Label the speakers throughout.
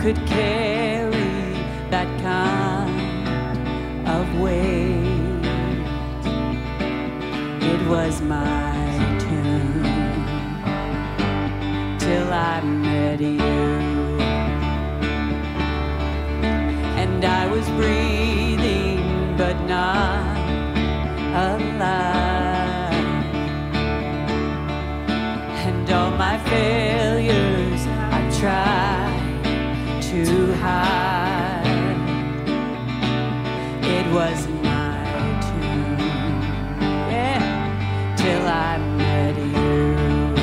Speaker 1: could carry that kind of weight. It was my turn till I met you, and I was breathing but not alive, and all my failures I tried to hide. It was my turn, yeah, till I met you.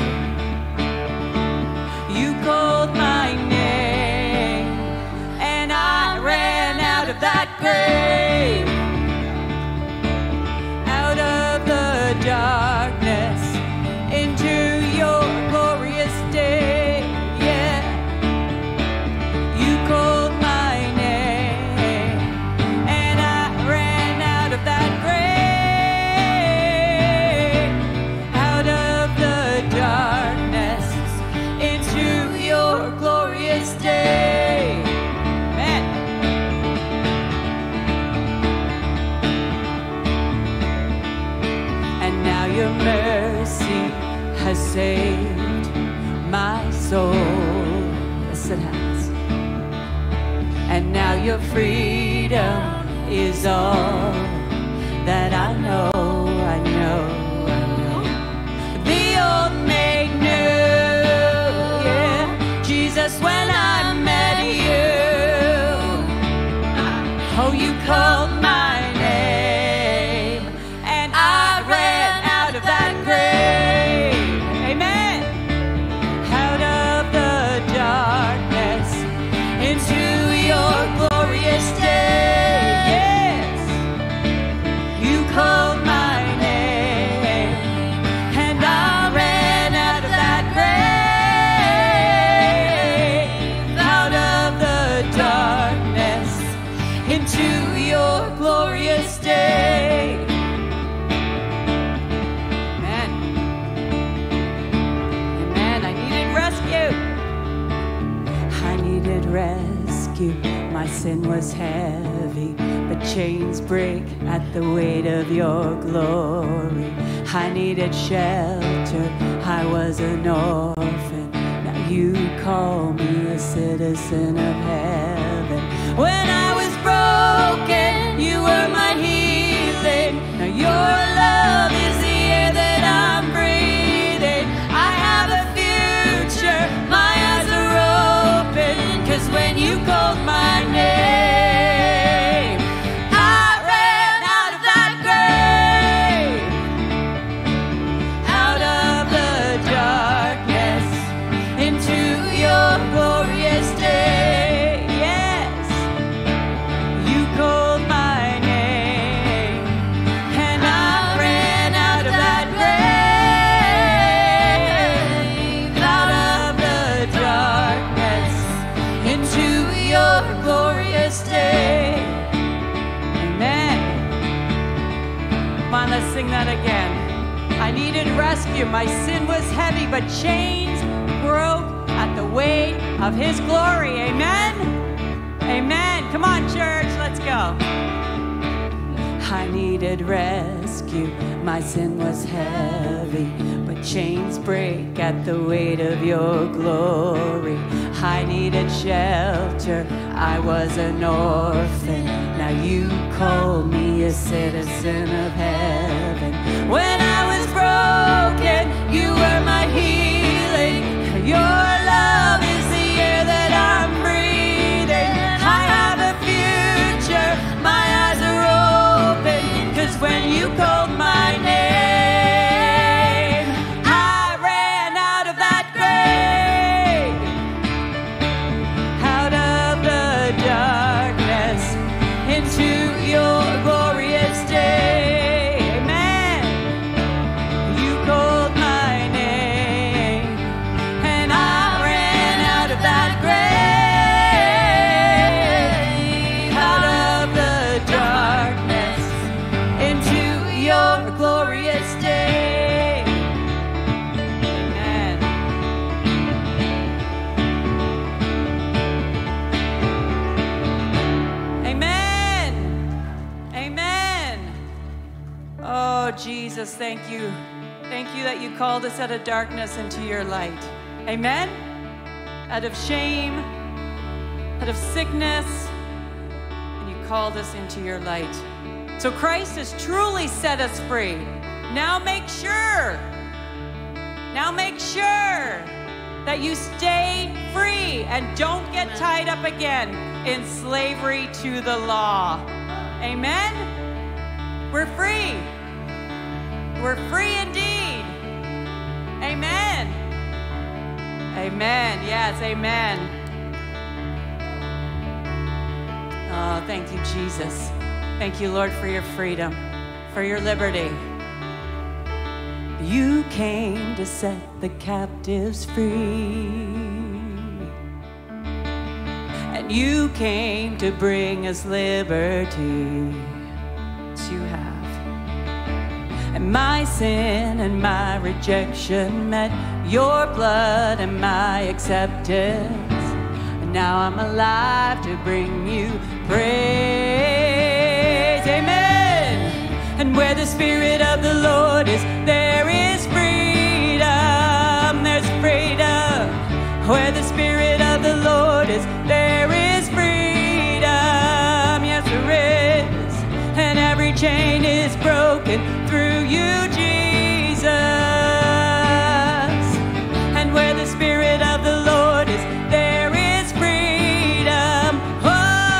Speaker 1: You called my name, and I ran out of that grave, out of the darkness into your glorious day. Yeah, you called my name, and I ran out of that grave, out of the darkness into your glorious day. Man. And now your mercy has saved my soul. Yes, it has. And now your freedom is all that I know, I know, I know. The old made new, yeah. Jesus, when I met you, oh, you called my name, and I ran out of that grave. Amen. Out of the darkness into your glorious day. Yes. You called my name, and I ran out of that grave, out of the darkness into your glorious day. Amen. Amen. I needed rescue. I needed rescue. My sin was heavy, but chains break at the weight of your glory. I needed shelter. I was an orphan. Now you call me a citizen of heaven. When I was broken, you were my healing. Now your love is the air that I'm breathing. I have a future, my eyes are open, 'cause when you called my name, I ran out of that grave, out of the darkness into your glorious day. Yes, you called my name, and I ran out of that grave, out of the darkness into your glorious day. Amen. Come on, let's sing that again. I needed rescue. My sin was heavy, but chains broke at the weight of his glory. Amen. Amen. Come on, church, let's go. I needed rescue. My sin was heavy, but chains break at the weight of your glory. I needed shelter. I was an orphan. Now you call me a citizen of heaven. When I was broken, you were my healing. Your love is the air that I'm breathing. I have a future. My eyes are open, 'cause when you called my name, I ran out of that grave, out of the darkness into your glorious day. Amen. You called my name. thank you. Thank you that you called us out of darkness into your light. Amen? Out of shame, out of sickness, and you called us into your light. So Christ has truly set us free. Now make sure that you stay free and don't get tied up again in slavery to the law. Amen? We're free. We're free indeed. Amen. Amen. Yes, amen. Oh, thank you, Jesus. Thank you, Lord, for your freedom, for your liberty. You came to set the captives free. And you came to bring us liberty. Yes, you have. And my sin and my rejection met your blood and my acceptance. And now I'm alive to bring you praise. Amen. And where the Spirit of the Lord is, there is freedom. There's freedom. Where the Spirit of the Lord is, there is freedom. Yes, there is. And every chain is broken through you, Jesus. And where the Spirit of the Lord is, there is freedom. Oh,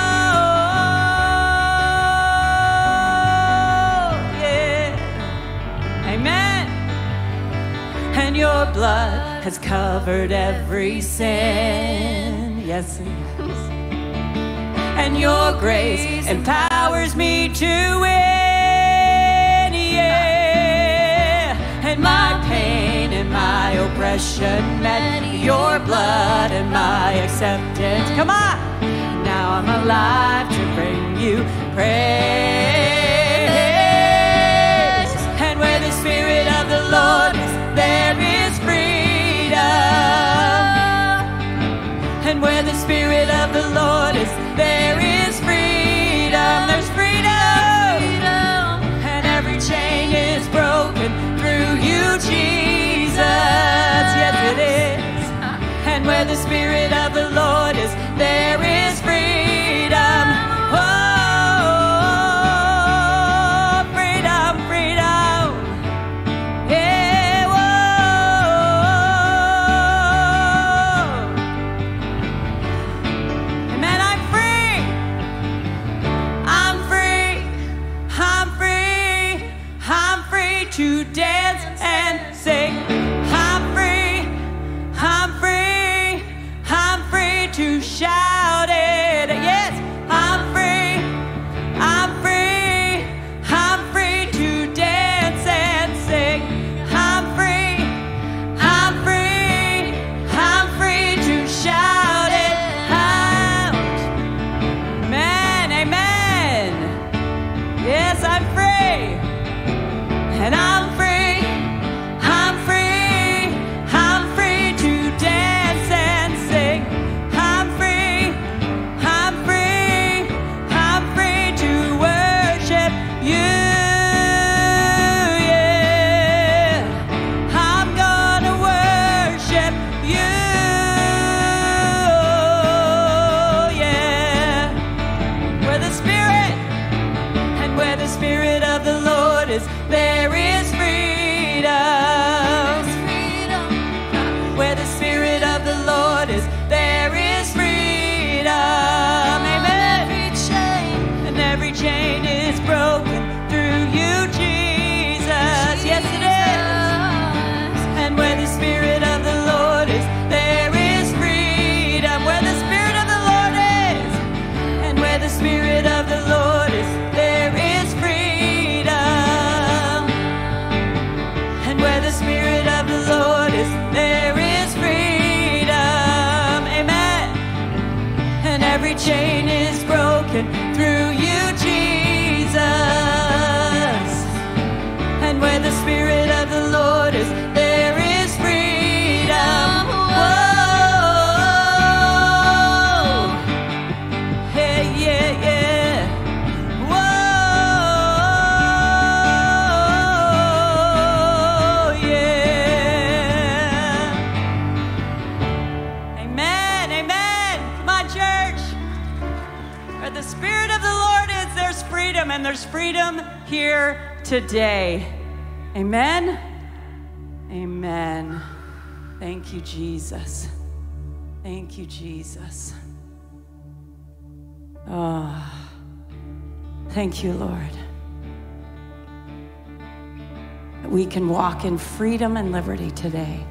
Speaker 1: yeah. Amen. And your blood has covered every sin. Yes, it has. And your grace empowers me to win, yeah. And my pain and my oppression met your blood and my acceptance. Come on! Now I'm alive to bring you praise. And where the Spirit of the Lord is, there is freedom. And where the Spirit of the Lord is, there is freedom. There's freedom. And every chain is broken through you, Jesus. Yes, it is. And where the Spirit of the Lord is, there is freedom. Oh, freedom, freedom. Yeah, whoa. Amen, I'm free. I'm free. I'm free. I'm free to dance and sing. I'm free. I'm free. I'm free to shout it. Yes, I'm free. I'm free. I'm free to dance and sing. I'm free. I'm free. I'm free to shout it out. Amen. Amen. Yes, I'm free. And I'm free. I'm free. I'm free to dance and sing. I'm free. I'm free. I'm free to worship you. Yeah. I'm gonna worship you. Yeah. Where the Spirit and where the Spirit of the Lord is, there is freedom. Where the Spirit of the Lord is, there is freedom. Amen. And every chain is broken through you, Jesus. Yes, it is. And where the Spirit of the Lord is, there is freedom. Where the Spirit of the Lord is, and where the Spirit of the Lord is, there is freedom. And where the Spirit of the Lord is, there is freedom. Amen. And every chain is broken through you, Jesus. And where the Spirit of the Lord is, there is freedom. Whoa. Hey, yeah, yeah. Whoa. freedom, and there's freedom here today. Amen? Amen. Thank you, Jesus. Thank you, Jesus. Oh, thank you, Lord. That we can walk in freedom and liberty today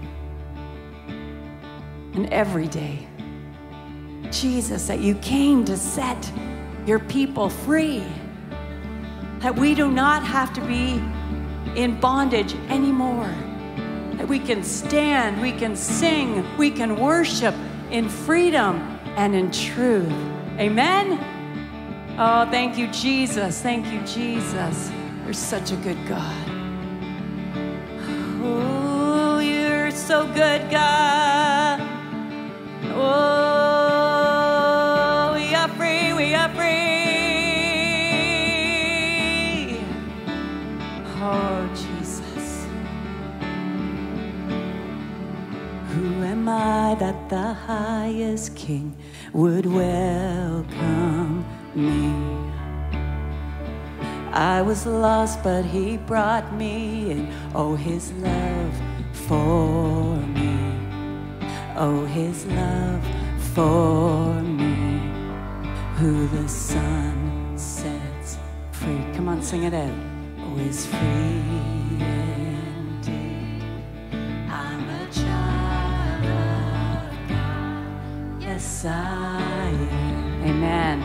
Speaker 1: and every day. Jesus, that you came to set your people free, that we do not have to be in bondage anymore, that we can stand, we can sing, we can worship in freedom and in truth. Amen? Oh, thank you, Jesus. Thank you, Jesus. You're such a good God. Oh, you're so good, God. Oh, we are free, we are free. Oh, Jesus. Who am I that the highest King would welcome me? I was lost, but he brought me in. Oh, his love for me. Oh, his love for me. Who the Son sets free. Come on, sing it out. Oh, is free indeed. I'm a child of God. Yes, I am. Amen.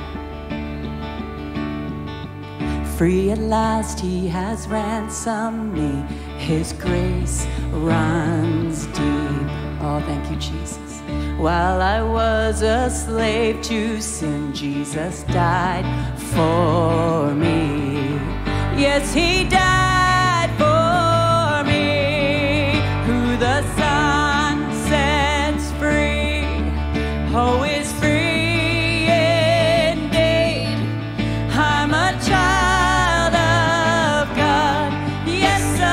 Speaker 1: Free at last, he has ransomed me. His grace runs deep. Oh, thank you, Jesus. While I was a slave to sin, Jesus died for me. Yes, he died for me. Who the Son sets free, oh, is free indeed. I'm a child of God. Yes, I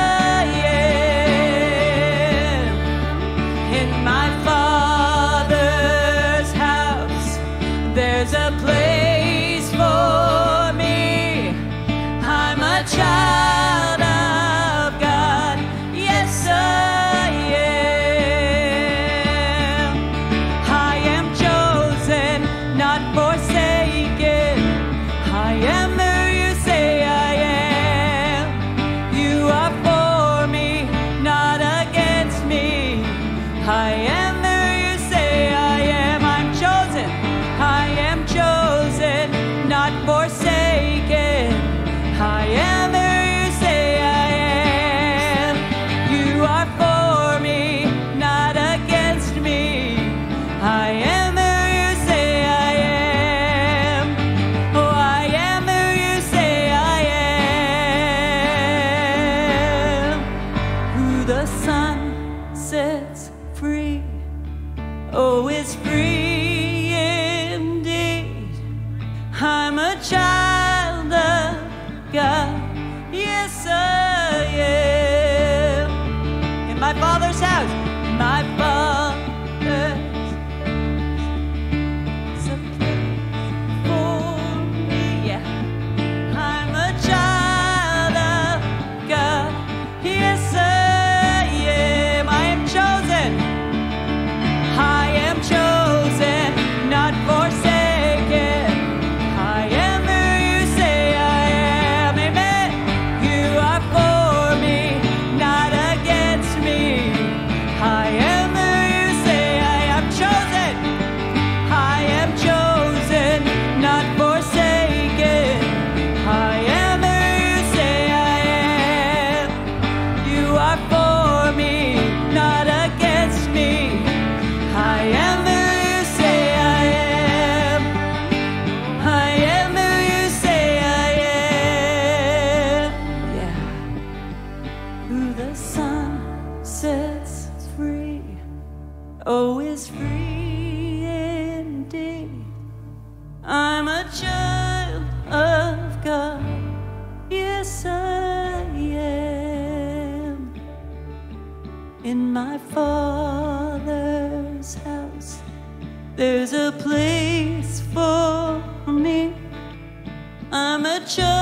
Speaker 1: am. In my Father's house, there's a place for me. I'm a child of God. Yes, I am. I am chosen, not forsaken. I am who you say I am. You are for me, not against me. I am who you say I am. I'm chosen. I am chosen, not forsaken. I am who you say I am. You are for me, not against me. I am who you say I am. Oh, I am who you say I am. Who the Son sets free, oh, is free indeed. I'm a child of God. Yes, I am. In my Father's house, my Father's is a place for me. Yeah. I'm a child of God. Yes, I am. I am chosen. I am chosen, not forsaken. I am who you say I am. Amen. You are for me, not against me. I am who you say I am. Chosen. I am chosen, not forsaken. I am who you say I am. You are for me, not against me. I am who you say I am. I am who you say I am. Yeah. Who the Son sets free, oh, is free indeed. I'm a child of God. Yes, I am. In my Father's house, there's a place for me. I'm a child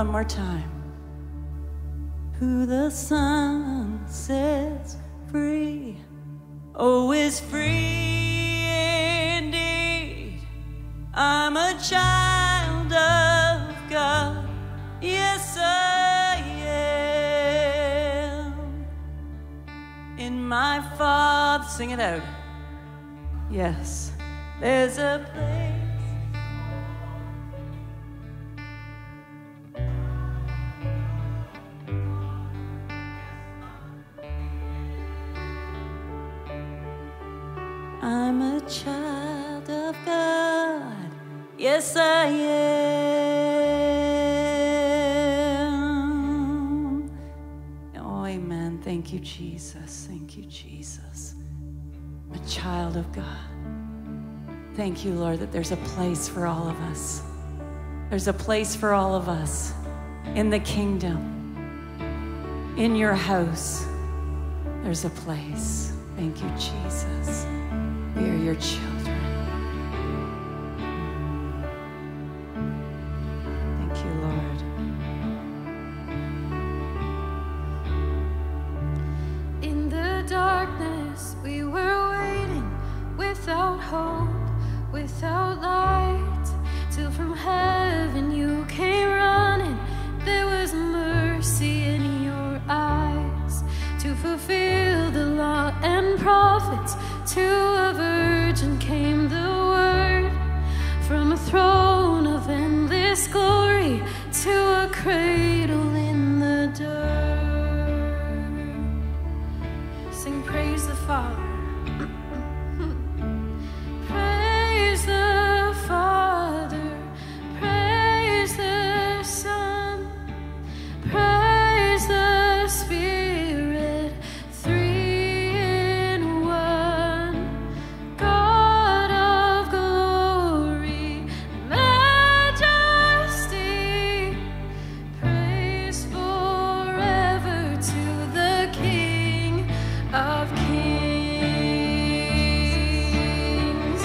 Speaker 1: one more time. Who the Son sets free, oh, is free indeed. I'm a child of God, yes I am. In my Father, sing it out. Yes, there's a place. I'm a child of God, yes I am. Oh, amen. Thank you, Jesus. Thank you, Jesus. I'm a child of God. Thank you, Lord, that there's a place for all of us. There's a place for all of us in the kingdom, in your house. There's a place. Thank you, Jesus. We are your children. Thank you, Lord.
Speaker 2: In the darkness, we were waiting without hope, without light, till from heaven you came running. There was mercy in your eyes to fulfill the law and prophets. To a virgin came the word, from a throne of endless glory to a cradle in the dirt. Sing praise the Father. Praise the Father, praise the Son, praise the Spirit, three in one. God of glory, majesty, praise forever to the King of Kings.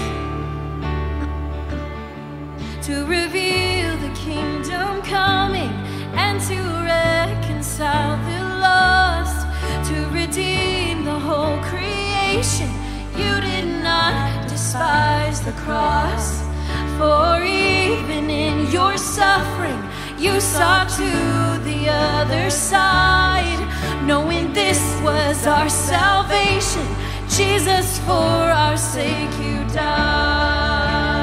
Speaker 2: To reveal the kingdom coming and to reconcile the lost, to redeem the whole creation. You did not despise the cross, for even in your suffering you saw to the other side, knowing this was our salvation. Jesus, for our sake you died.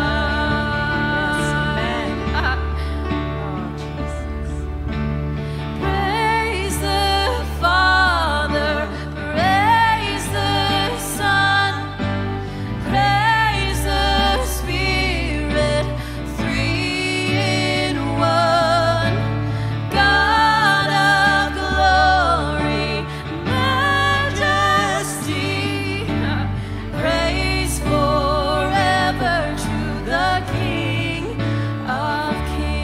Speaker 2: Praise the Father, praise the Son, praise the Spirit, three in one. God of glory, majesty, praise forever to the King of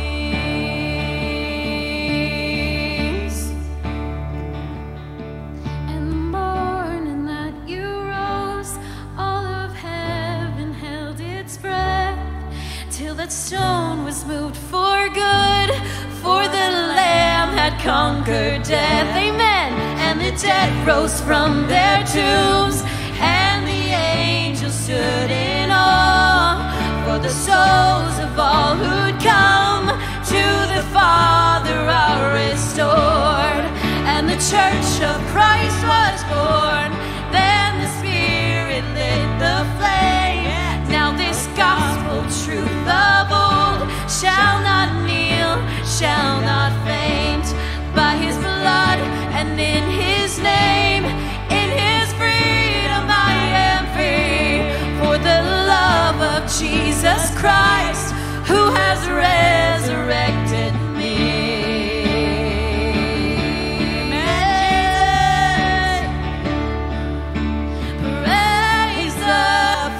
Speaker 2: Kings. And the morning that you rose, all of heaven held its breath, till that stone was moved for good, for the Lamb had conquered death. Amen. And the dead rose from their tombs, and the angels stood in awe, for the souls of all who'd come to the Father are restored. And the church of Christ was born. Then the Spirit lit the flame. Now this gospel truth of old shall not kneel, shall not faint. By his blood and in his name, in his freedom I am free. For the love of Jesus Christ, who has resurrected me. Amen. Praise the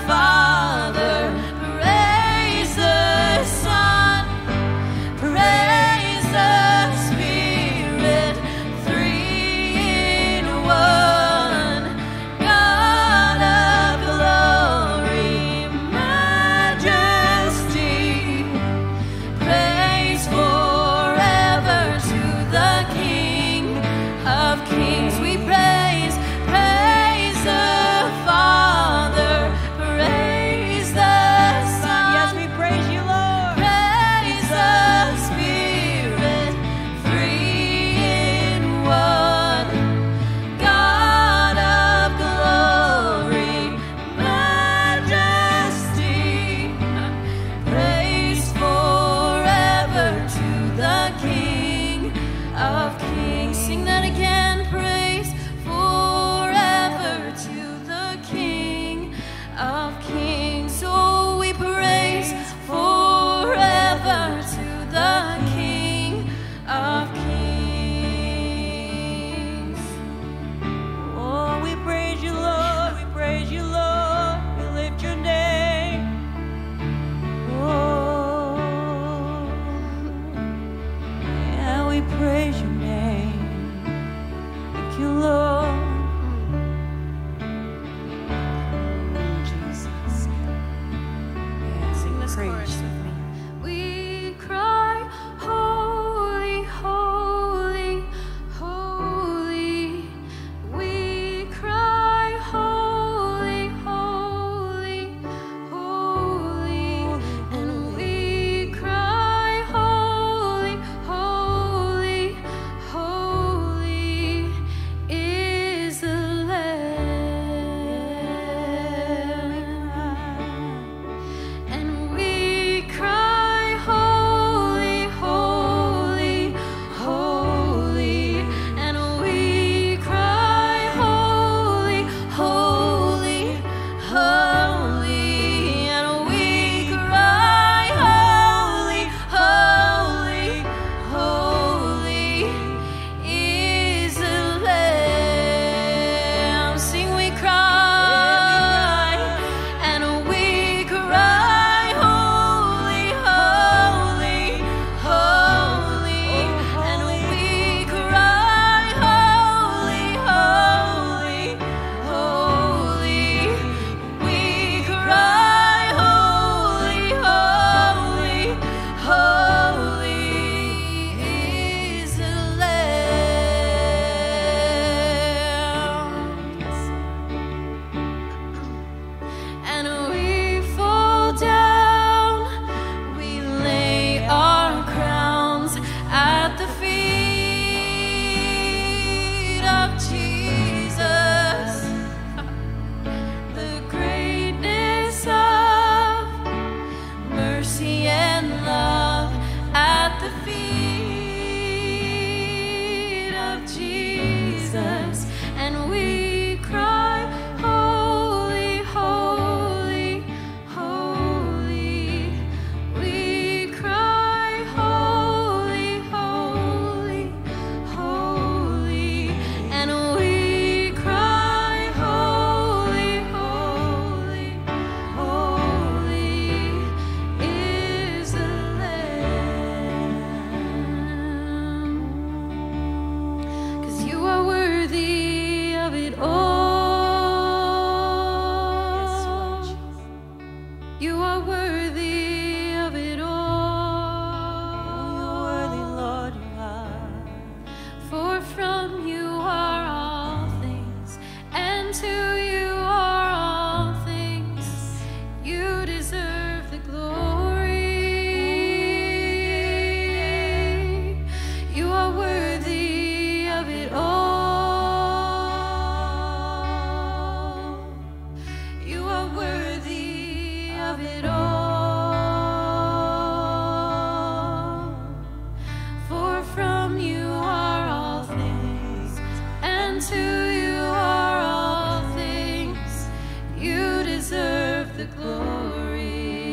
Speaker 1: you, Lord. Jesus. Yeah,
Speaker 2: Sing this
Speaker 1: praise
Speaker 2: chorus
Speaker 1: you.
Speaker 2: with me. We cry, holy, holy, holy. We cry, holy, holy, holy. And we cry, holy, holy, holy is the Lamb. And we cry, holy, holy, holy. And we cry, holy, holy, holy. And we cry, holy, holy, holy is the Lamb. Sing, we cry, and we cry, holy, holy, holy. And we cry, holy, holy, holy. We cry, holy, holy, holy is the Lamb. And we fall down, we lay our crowns at the feet of Jesus. The greatness of mercy and love at the feet of Jesus. And we cry, holy, holy, holy. We cry, holy, holy, holy. And we cry, holy, holy, holy is the Lamb. 'Cause you are worthy of it all. You are worthy of it all.
Speaker 1: You're worthy, Lord, you are.
Speaker 2: For from you are all things, and to you are all things. You deserve the glory. You are worthy of it all. You are worthy of it all. For from you are all things, and to you are all things. You deserve the glory.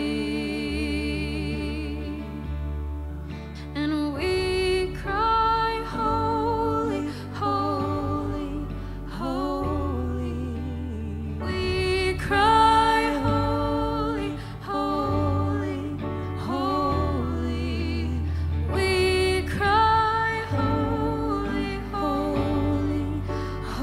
Speaker 2: And we cry, holy, holy, holy. We cry, holy, holy, holy. We cry, holy, holy,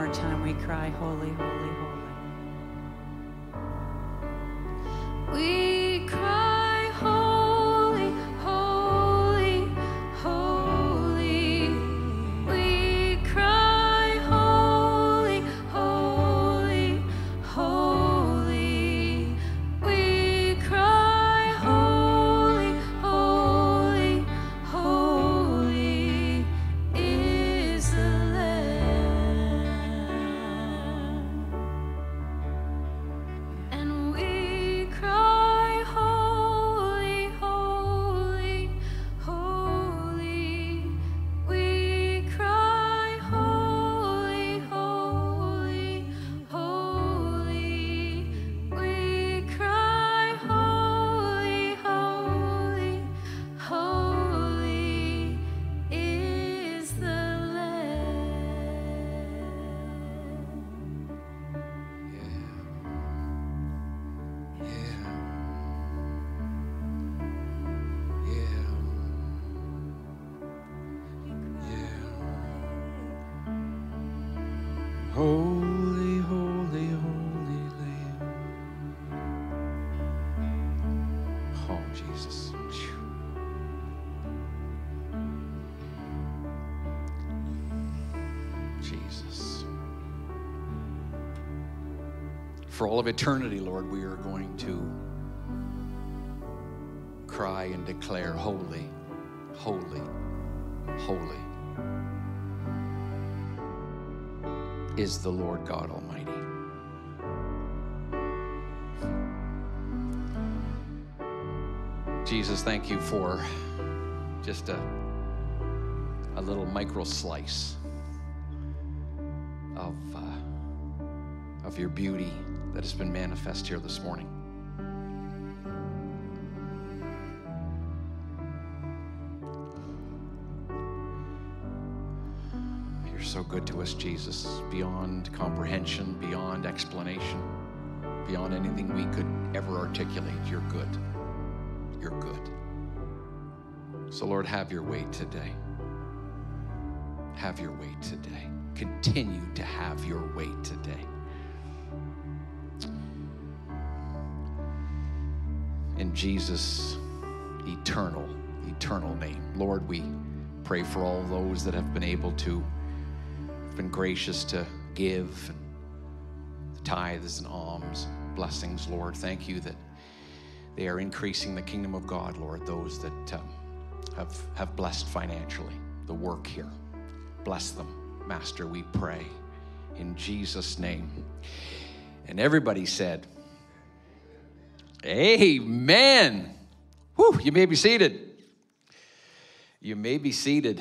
Speaker 1: more time we cry, holy, holy, holy.
Speaker 2: We cry, holy, holy, holy. We cry, holy, holy, holy. We cry, holy, holy, holy is the Lamb. And we cry, holy, holy, holy. We cry, holy, holy, holy. We cry, holy, holy, holy is the Lamb.
Speaker 3: Holy, holy, holy Lamb. Oh, Jesus. Phew. Jesus. For all of eternity, Lord, we are going to cry and declare, holy, holy, holy is the Lord God Almighty. Jesus, thank you for just a little micro slice of your beauty that has been manifest here this morning. You're so good to us, Jesus, beyond comprehension, beyond explanation, beyond anything we could ever articulate. You're good. You're good. So, Lord, have your way today. Have your way today. Continue to have your way today. In Jesus' eternal name. Lord, we pray for all those that have been able to, been gracious to give the tithes and alms, blessings, Lord. Thank you that they are increasing the kingdom of God, Lord. Those that have blessed financially the work here. Bless them, Master, we pray in Jesus' name. And everybody said, amen. Whew, you may be seated. You may be seated.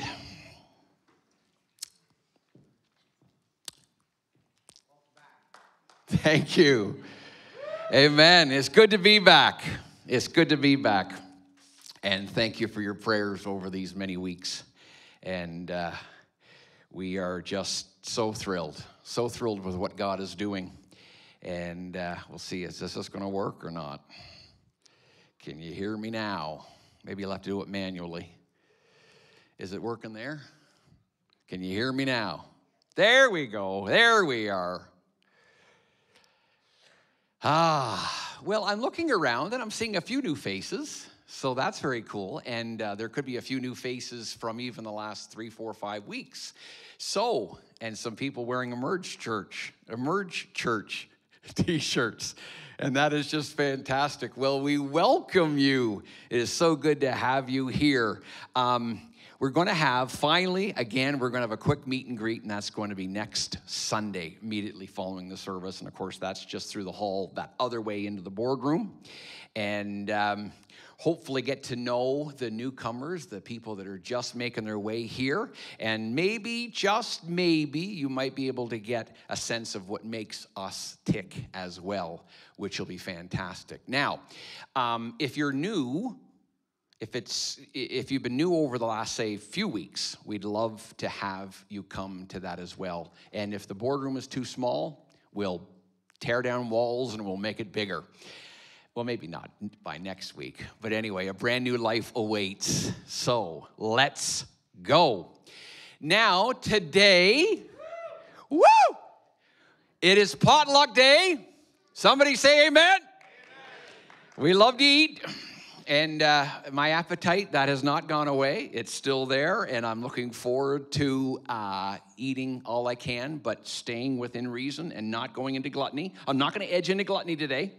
Speaker 3: Thank you. Amen. It's good to be back. It's good to be back. And thank you for your prayers over these many weeks. And we are just so thrilled with what God is doing. And we'll see, is this going to work or not? Can you hear me now? Maybe you'll have to do it manually. Is it working there? Can you hear me now? There we go. There we are. Well, I'm looking around and I'm seeing a few new faces. So that's very cool. And there could be a few new faces from even the last 3, 4, 5 weeks. So, and some people wearing Emerge Church t-shirts. And that is just fantastic. Well, we welcome you. It is so good to have you here. We're going to have, finally, again, we're going to have a quick meet and greet, and that's going to be next Sunday, immediately following the service. And, of course, that's just through the hall, that other way into the boardroom. And hopefully get to know the newcomers, the people that are just making their way here. And maybe, just maybe, you might be able to get a sense of what makes us tick as well, which will be fantastic. Now, if you're new, if you've been new over the last, say, few weeks, we'd love to have you come to that as well. And if the boardroom is too small, we'll tear down walls and we'll make it bigger. Well, maybe not by next week. But anyway, a brand new life awaits. So let's go. Now, today, woo! It is potluck day. Somebody say amen. Amen. We love to eat. And my appetite, that has not gone away. It's still there, and I'm looking forward to eating all I can, but staying within reason and not going into gluttony. I'm not going to edge into gluttony today.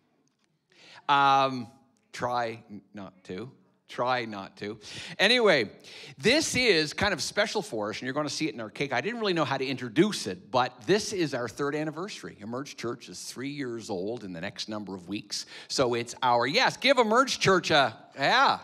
Speaker 3: Try not to. Try not to. Anyway, this is kind of special for us, and you're going to see it in our cake. I didn't really know how to introduce it, but this is our 3rd anniversary. Emerge Church is 3 years old in the next number of weeks. So it's our, yes, give Emerge Church a, yeah.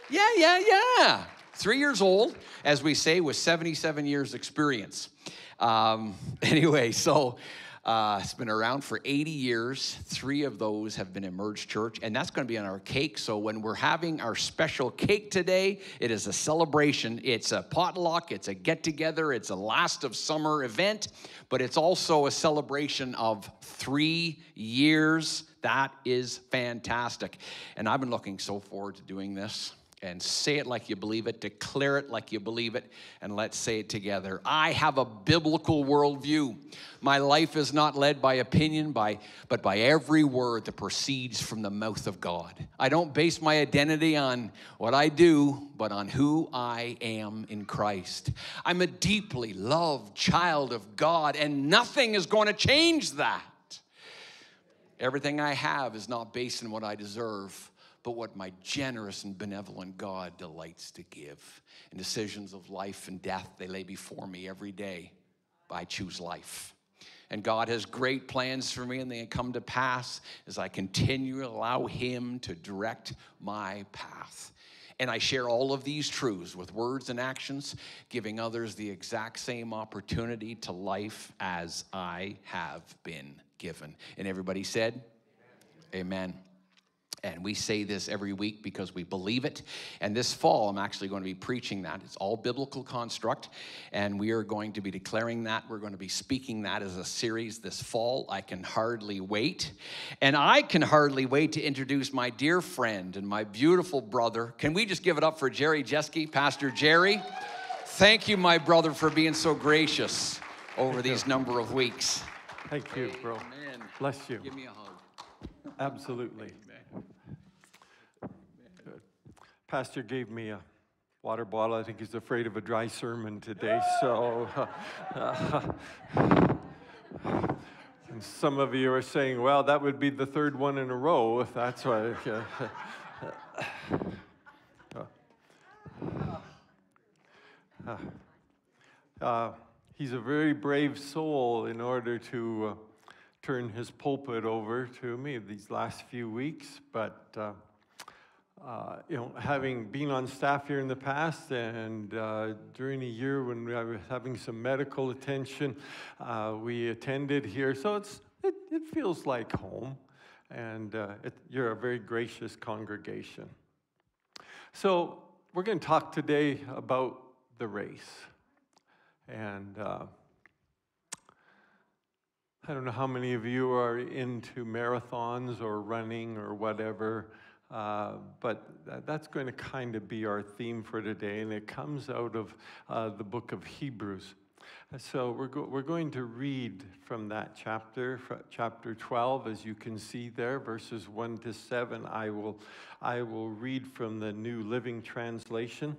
Speaker 3: 3 years old, as we say, with 77 years experience. Anyway, so it's been around for 80 years. 3 of those have been Emerge Church, and that's going to be on our cake. So when we're having our special cake today, it is a celebration. It's a potluck. It's a get-together. It's a last of summer event, but it's also a celebration of 3 years. That is fantastic. And I've been looking so forward to doing this. And say it like you believe it, declare it like you believe it, and let's say it together. I have a biblical worldview. My life is not led by opinion, but by every word that proceeds from the mouth of God. I don't base my identity on what I do, but on who I am in Christ. I'm a deeply loved child of God, and nothing is going to change that. Everything I have is not based on what I deserve, but what my generous and benevolent God delights to give. In decisions of life and death, they lay before me every day. I choose life. And God has great plans for me, and they come to pass as I continue to allow Him to direct my path. And I share all of these truths with words and actions, giving others the exact same opportunity to life as I have been given. And everybody said, amen. And we say this every week because we believe it. And this fall, I'm actually going to be preaching that. It's all biblical construct. And we are going to be declaring that. We're going to be speaking that as a series this fall. I can hardly wait. And I can hardly wait to introduce my dear friend and my beautiful brother. Can we just give it up for Gerry, Jeske, Pastor Gerry? Thank you, my brother, for being so gracious over these number of weeks.
Speaker 4: Thank you, bro.
Speaker 3: Amen.
Speaker 4: Bless you.
Speaker 3: Give me a hug.
Speaker 4: Absolutely. Good. Pastor gave me a water bottle. I think he's afraid of a dry sermon today. So, and some of you are saying, well, that would be the 3rd one in a row if that's why. He's a very brave soul in order to turn his pulpit over to me these last few weeks, but having been on staff here in the past and during a year when I was having some medical attention, we attended here, so it feels like home, and you're a very gracious congregation. So we're going to talk today about the race, and I don't know how many of you are into marathons or running or whatever, but that's going to kind of be our theme for today, and it comes out of the book of Hebrews. So we're going to read from that chapter 12, as you can see there, verses 1 to 7. I will read from the New Living Translation.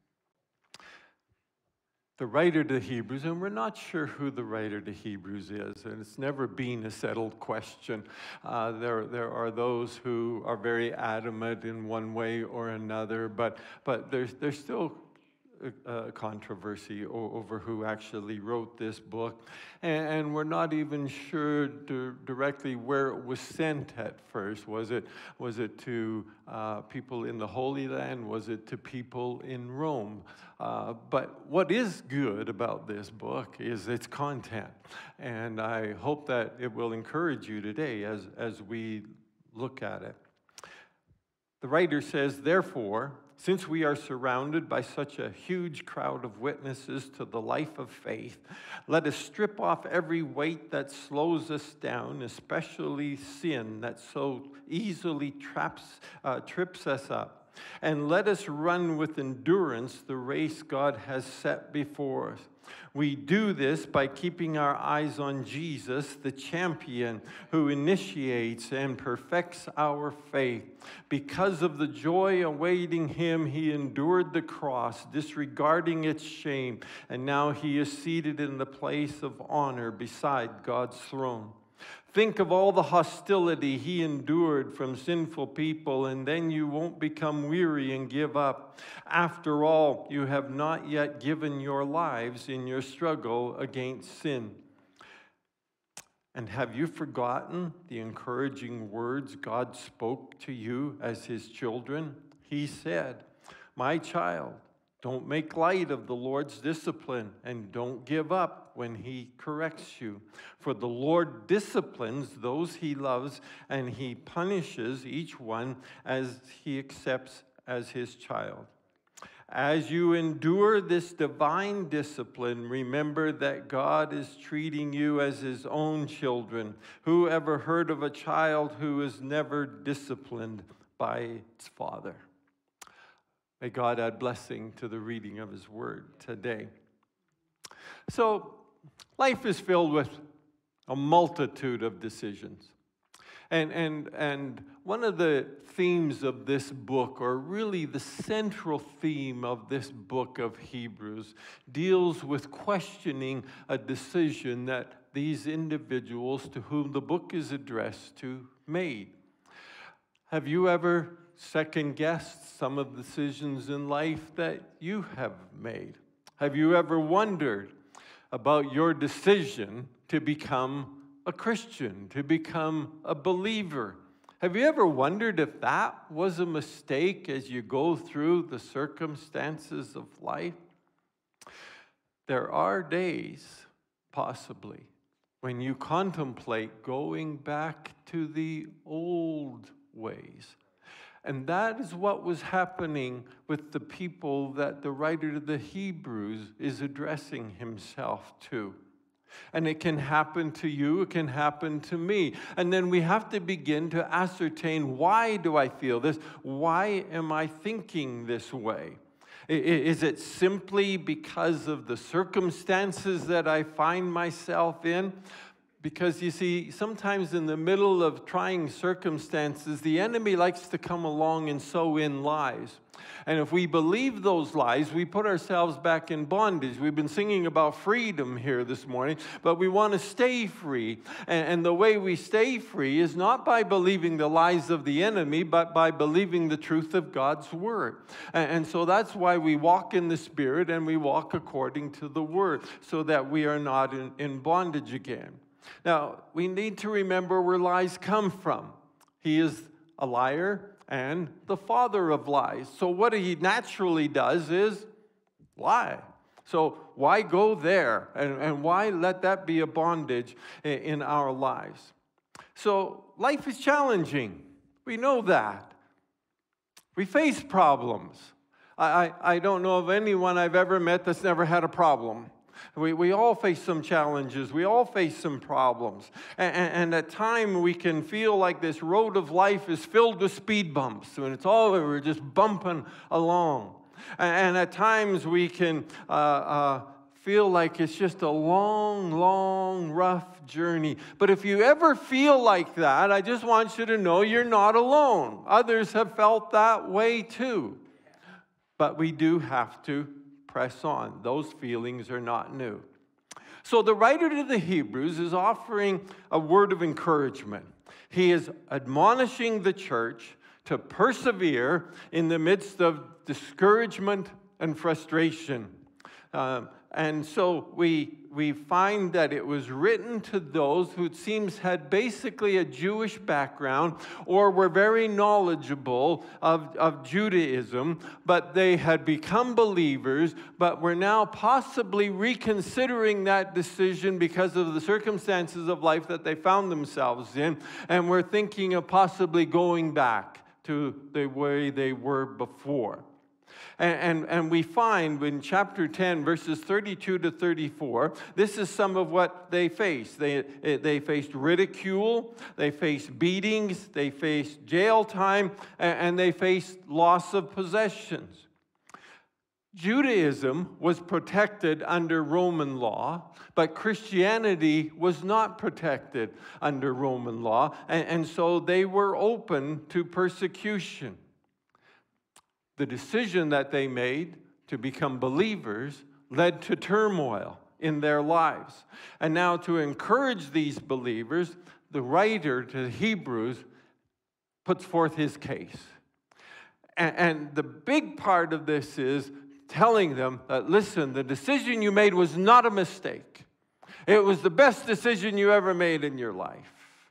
Speaker 4: The writer to Hebrews, and we're not sure who the writer to Hebrews is, and it's never been a settled question. There are those who are very adamant in one way or another, but there's still a controversy over who actually wrote this book, and we're not even sure directly where it was sent at first. Was it to people in the Holy Land? Was it to people in Rome? But what is good about this book is its content, and I hope that it will encourage you today as we look at it. The writer says, therefore, since we are surrounded by such a huge crowd of witnesses to the life of faith, let us strip off every weight that slows us down, especially sin that so easily trips us up. And let us run with endurance the race God has set before us. We do this by keeping our eyes on Jesus, the champion who initiates and perfects our faith. Because of the joy awaiting him, he endured the cross, disregarding its shame, and now he is seated in the place of honor beside God's throne. Think of all the hostility he endured from sinful people, and then you won't become weary and give up. After all, you have not yet given your lives in your struggle against sin. And have you forgotten the encouraging words God spoke to you as his children? He said, "My child, don't make light of the Lord's discipline, and don't give up when he corrects you. For the Lord disciplines those he loves, and he punishes each one as he accepts as his child." As you endure this divine discipline, remember that God is treating you as his own children. Who ever heard of a child who is never disciplined by its father? May God add blessing to the reading of his word today. So, life is filled with a multitude of decisions. And one of the themes of this book, or really the central theme of this book of Hebrews, deals with questioning a decision that these individuals to whom the book is addressed to made. Have you ever second-guessed some of the decisions in life that you have made? Have you ever wondered about your decision to become a Christian, to become a believer? Have you ever wondered if that was a mistake as you go through the circumstances of life? There are days, possibly, when you contemplate going back to the old ways. And that is what was happening with the people that the writer of the Hebrews is addressing himself to. And it can happen to you, it can happen to me. And then we have to begin to ascertain, why do I feel this? Why am I thinking this way? Is it simply because of the circumstances that I find myself in? Because you see, sometimes in the middle of trying circumstances, the enemy likes to come along and sow in lies. And if we believe those lies, we put ourselves back in bondage. We've been singing about freedom here this morning, but we want to stay free. And the way we stay free is not by believing the lies of the enemy, but by believing the truth of God's word. And so that's why we walk in the Spirit and we walk according to the word, so that we are not in bondage again. Now, we need to remember where lies come from. He is a liar and the father of lies. So what he naturally does is lie. So why go there? And why let that be a bondage in our lives? So life is challenging. We know that. We face problems. I don't know of anyone I've ever met that's never had a problem. We all face some challenges. We all face some problems. And at times we can feel like this road of life is filled with speed bumps. And it's all, we're just bumping along. And at times we can feel like it's just a long, long, rough journey. But if you ever feel like that, I just want you to know you're not alone. Others have felt that way too. But we do have to press on. Those feelings are not new. So the writer to the Hebrews is offering a word of encouragement. He is admonishing the church to persevere in the midst of discouragement and frustration. And so we find that it was written to those who it seems had basically a Jewish background or were very knowledgeable of Judaism, but they had become believers, but were now possibly reconsidering that decision because of the circumstances of life that they found themselves in, and were thinking of possibly going back to the way they were before. And we find in chapter 10, verses 32 to 34, this is some of what they faced. They faced ridicule, they faced beatings, they faced jail time, and they faced loss of possessions. Judaism was protected under Roman law, but Christianity was not protected under Roman law, and so they were open to persecution. The decision that they made to become believers led to turmoil in their lives. And now, to encourage these believers, the writer to the Hebrews puts forth his case. And the big part of this is telling them that, listen, the decision you made was not a mistake. It was the best decision you ever made in your life.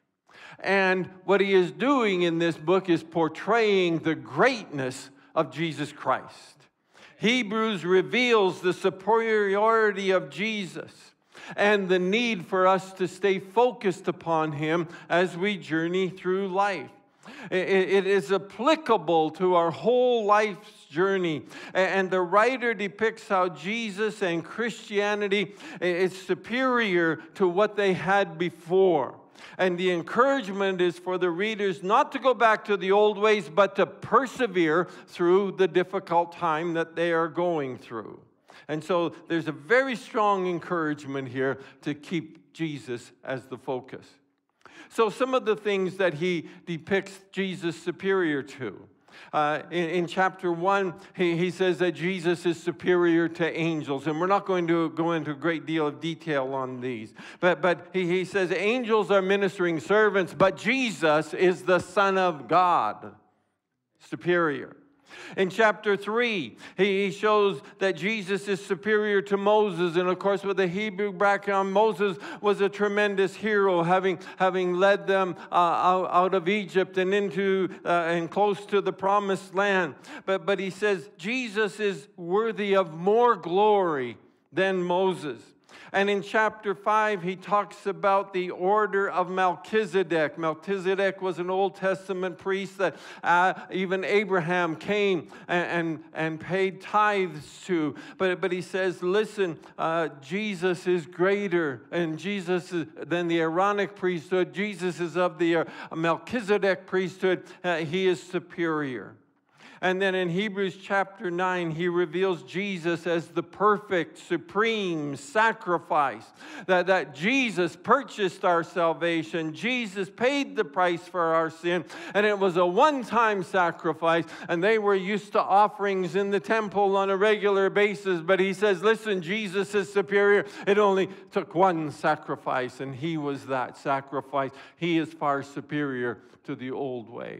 Speaker 4: And what he is doing in this book is portraying the greatness of Jesus Christ. Hebrews reveals the superiority of Jesus and the need for us to stay focused upon him as we journey through life. It is applicable to our whole life's journey. And the writer depicts how Jesus and Christianity is superior to what they had before. And the encouragement is for the readers not to go back to the old ways, but to persevere through the difficult time that they are going through. And so there's a very strong encouragement here to keep Jesus as the focus. So some of the things that he depicts Jesus superior to. In chapter 1, he says that Jesus is superior to angels. And we're not going to go into a great deal of detail on these. But he says angels are ministering servants, but Jesus is the Son of God. Superior. In chapter 3, he shows that Jesus is superior to Moses. And of course, with the Hebrew background, Moses was a tremendous hero, having led them out of Egypt and into and close to the promised land. But he says Jesus is worthy of more glory than Moses. And in chapter 5, he talks about the order of Melchizedek. Melchizedek was an Old Testament priest that even Abraham came and paid tithes to. But he says, listen, Jesus is greater, and Jesus is than the Aaronic priesthood. Jesus is of the Melchizedek priesthood. He is superior. And then in Hebrews chapter 9, he reveals Jesus as the perfect, supreme sacrifice. That Jesus purchased our salvation. Jesus paid the price for our sin. And it was a one-time sacrifice. And they were used to offerings in the temple on a regular basis. But he says, listen, Jesus is superior. It only took one sacrifice, and he was that sacrifice. He is far superior to the old ways.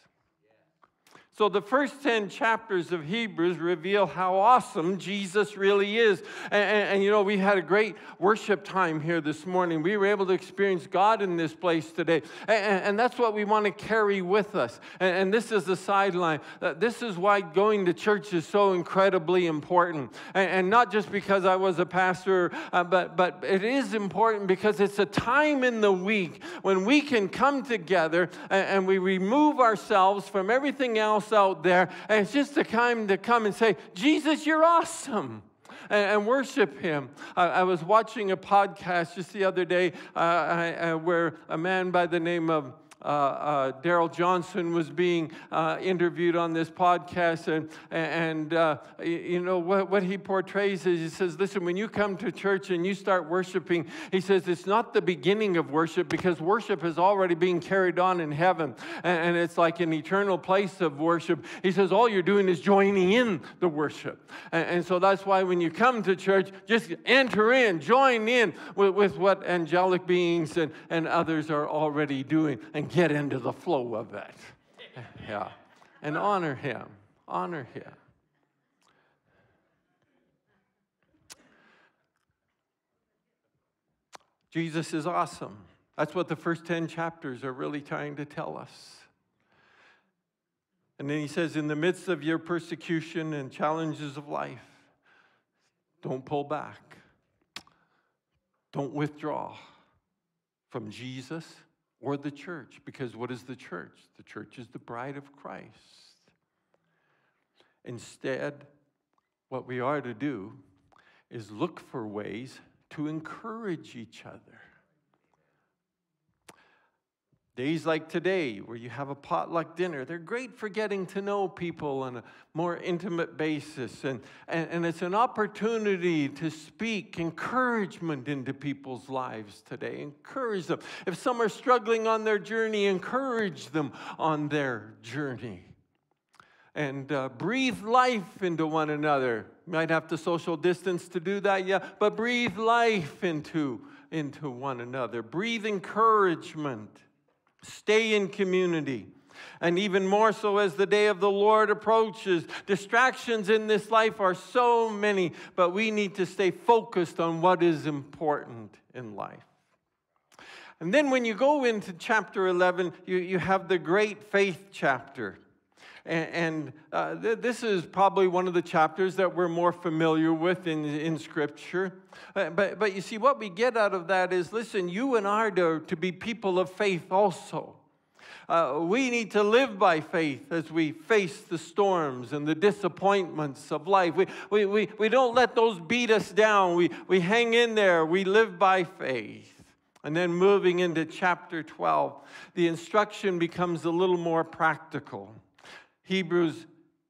Speaker 4: So the first 10 chapters of Hebrews reveal how awesome Jesus really is. And you know, we had a great worship time here this morning. We were able to experience God in this place today. And that's what we want to carry with us. And this is the sideline. This is why going to church is so incredibly important. And not just because I was a pastor, but it is important because it's a time in the week when we can come together and we remove ourselves from everything else out there, and it's just a time to come and say, Jesus, you're awesome, and worship him. I was watching a podcast just the other day where a man by the name of Daryl Johnson was being interviewed on this podcast, and you know what he portrays is, he says, listen, when you come to church and you start worshiping, he says it's not the beginning of worship, because worship is already being carried on in heaven, and it's like an eternal place of worship. He says all you're doing is joining in the worship, and so that's why when you come to church, just enter in, join in with what angelic beings and others are already doing, and get into the flow of it. Yeah. And honor him. Honor him. Jesus is awesome. That's what the first 10 chapters are really trying to tell us. And then he says, in the midst of your persecution and challenges of life, don't pull back. Don't withdraw from Jesus or the church, because what is the church? The church is the bride of Christ. Instead, what we are to do is look for ways to encourage each other. Days like today, where you have a potluck dinner, they're great for getting to know people on a more intimate basis. And it's an opportunity to speak encouragement into people's lives today. Encourage them. If some are struggling on their journey, encourage them on their journey. And breathe life into one another. Might have to social distance to do that, yeah, but breathe life into one another. Breathe encouragement. Stay in community. And even more so as the day of the Lord approaches. Distractions in this life are so many, but we need to stay focused on what is important in life. And then when you go into chapter 11, you have the great faith chapter. And this is probably one of the chapters that we're more familiar with in Scripture. But you see, what we get out of that is, listen, you and I are to be people of faith also. We need to live by faith as we face the storms and the disappointments of life. We don't let those beat us down. We hang in there. We live by faith. And then moving into chapter 12, the instruction becomes a little more practical. Hebrews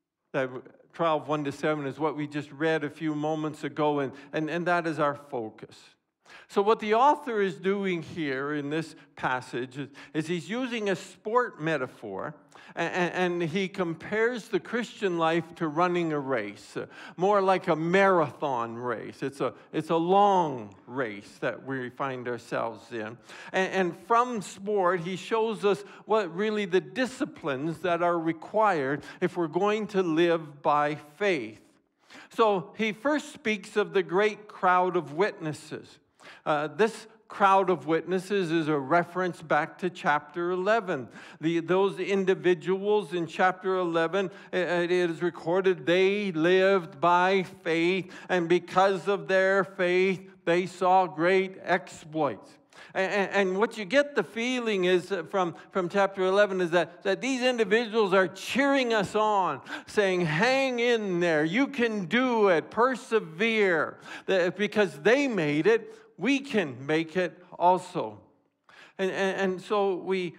Speaker 4: 12, 1-7 is what we just read a few moments ago, and that is our focus. So what the author is doing here in this passage is he's using a sport metaphor, and he compares the Christian life to running a race, more like a marathon race. It's a long race that we find ourselves in. And from sport, he shows us what really the disciplines that are required if we're going to live by faith. So he first speaks of the great crowd of witnesses. This crowd of witnesses is a reference back to chapter 11. Those individuals in chapter 11, it is recorded they lived by faith, and because of their faith, they saw great exploits. And what you get the feeling is from chapter 11 is that these individuals are cheering us on, saying, hang in there, you can do it, persevere. Because they made it, we can make it also. And so we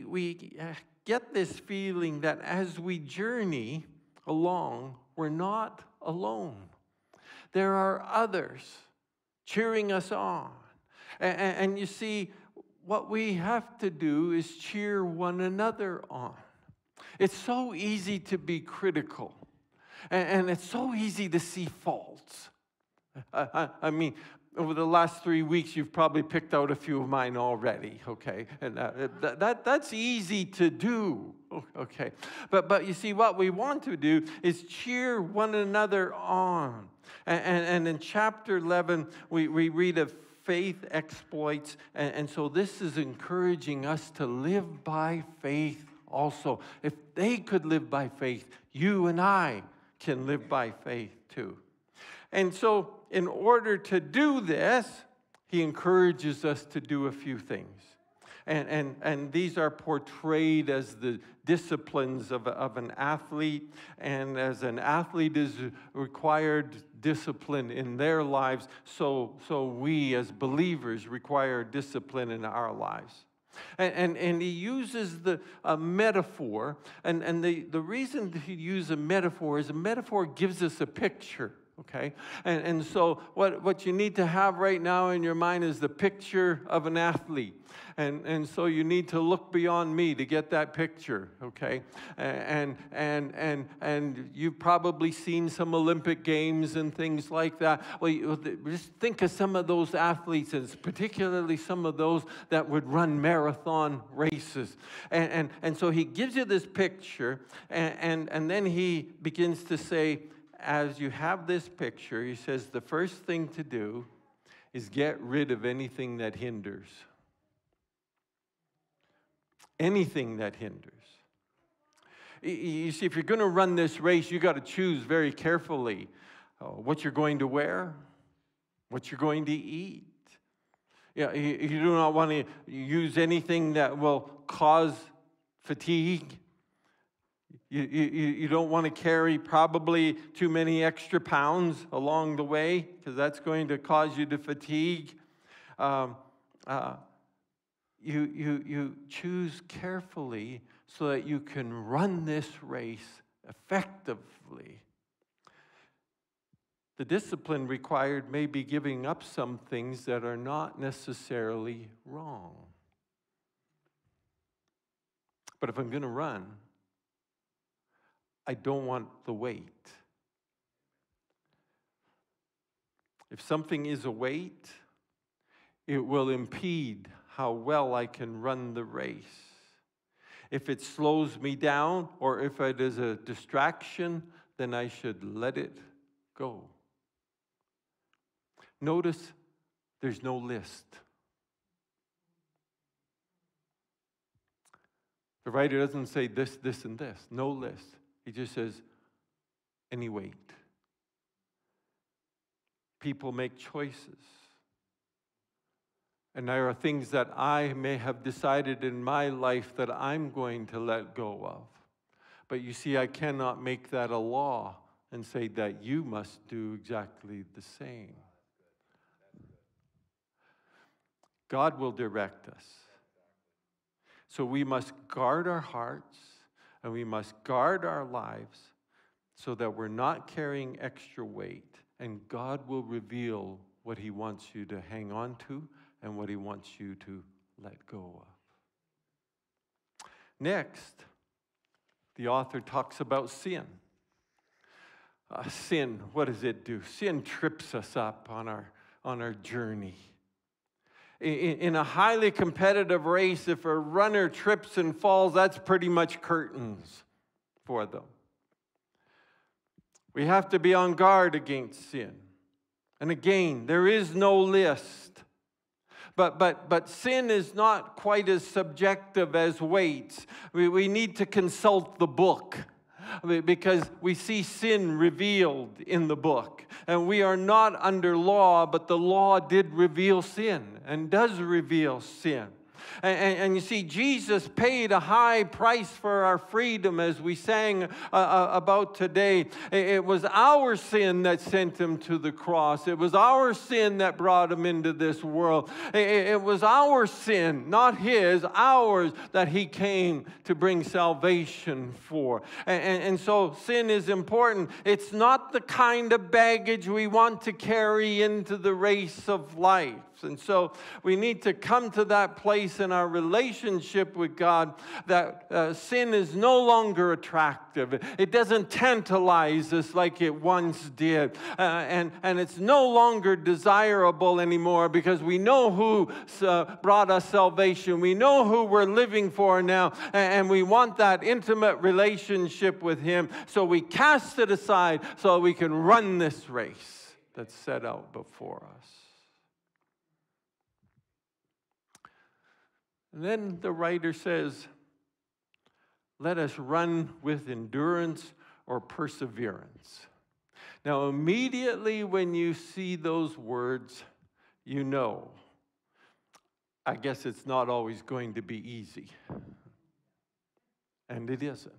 Speaker 4: get this feeling that as we journey along, we're not alone. There are others cheering us on. And you see, what we have to do is cheer one another on. It's so easy to be critical. And it's so easy to see faults. I mean, over the last 3 weeks, you've probably picked out a few of mine already, okay? And that's easy to do, okay? But you see, what we want to do is cheer one another on. And in chapter 11, we read of faith exploits, and so this is encouraging us to live by faith also. If they could live by faith, you and I can live by faith too. And so in order to do this, he encourages us to do a few things. And these are portrayed as the disciplines of an athlete. And as an athlete is required discipline in their lives, so we as believers require discipline in our lives. And he uses a metaphor. And the reason he uses a metaphor is a metaphor gives us a picture. Okay, and so what you need to have right now in your mind is the picture of an athlete. And so you need to look beyond me to get that picture, okay? And you've probably seen some Olympic Games and things like that. Well, just think of some of those athletes, and particularly some of those that would run marathon races. And so he gives you this picture, and then he begins to say, as you have this picture, he says, the first thing to do is get rid of anything that hinders. Anything that hinders. You see, if you're going to run this race, you got to choose very carefully what you're going to wear, what you're going to eat. Yeah, you do not want to use anything that will cause fatigue. You don't want to carry probably too many extra pounds along the way, because that's going to cause you to fatigue. You choose carefully so that you can run this race effectively. The discipline required may be giving up some things that are not necessarily wrong. But if I'm going to run, I don't want the weight. If something is a weight, it will impede how well I can run the race. If it slows me down or if it is a distraction, then I should let it go. Notice there's no list. The writer doesn't say this, this, and this. No list. He just says any weight. People make choices. And there are things that I may have decided in my life that I'm going to let go of. But you see, I cannot make that a law and say that you must do exactly the same. God will direct us. So we must guard our hearts and we must guard our lives so that we're not carrying extra weight. And God will reveal what He wants you to hang on to and what He wants you to let go of. Next, the author talks about sin. Sin, what does it do? Sin trips us up on our journey. In a highly competitive race, if a runner trips and falls, that's pretty much curtains for them. We have to be on guard against sin. And again, there is no list. But sin is not quite as subjective as weights. We need to consult the book, because we see sin revealed in the book. And we are not under law, but the law did reveal sin and does reveal sin. And you see, Jesus paid a high price for our freedom, as we sang about today. It was our sin that sent Him to the cross. It was our sin that brought Him into this world. It was our sin, not His, ours, that He came to bring salvation for. And so sin is important. It's not the kind of baggage we want to carry into the race of life. And so we need to come to that place in our relationship with God that sin is no longer attractive. It doesn't tantalize us like it once did. And it's no longer desirable anymore, because we know who brought us salvation. We know who we're living for now. And we want that intimate relationship with Him. So we cast it aside so we can run this race that's set out before us. And then the writer says, let us run with endurance or perseverance. Now, immediately when you see those words, you know, I guess it's not always going to be easy. And it isn't.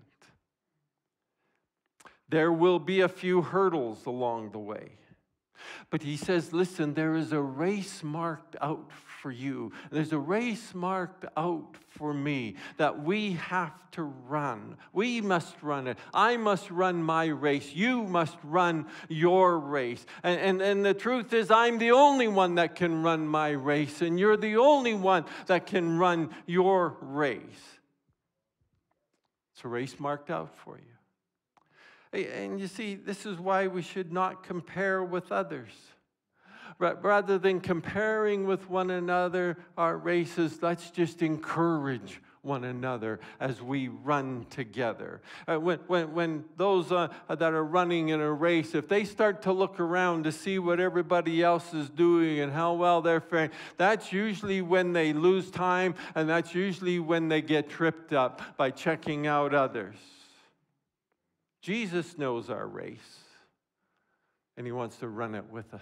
Speaker 4: There will be a few hurdles along the way. But he says, listen, there is a race marked out for you. There's a race marked out for me that we have to run. We must run it. I must run my race. You must run your race. And the truth is, I'm the only one that can run my race, and you're the only one that can run your race. It's a race marked out for you. And you see, this is why we should not compare with others. Rather than comparing with one another our races, let's just encourage one another as we run together. When those that are running in a race, if they start to look around to see what everybody else is doing and how well they're faring, that's usually when they lose time, and that's usually when they get tripped up by checking out others. Jesus knows our race, and He wants to run it with us.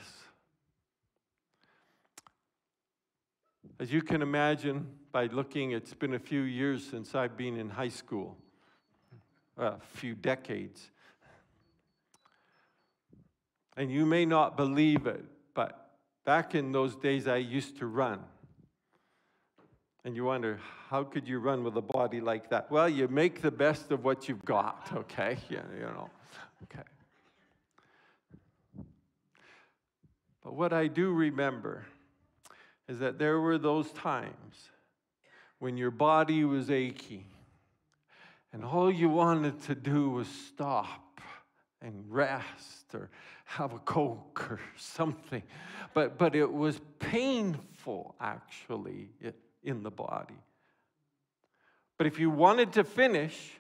Speaker 4: As you can imagine, by looking, it's been a few years since I've been in high school. a few decades. And you may not believe it, but back in those days, I used to run. And you wonder, how could you run with a body like that? Well, you make the best of what you've got, okay? Yeah, okay. But what I do remember is that there were those times when your body was achy and all you wanted to do was stop and rest or have a Coke or something. But it was painful, actually, in the body. But if you wanted to finish,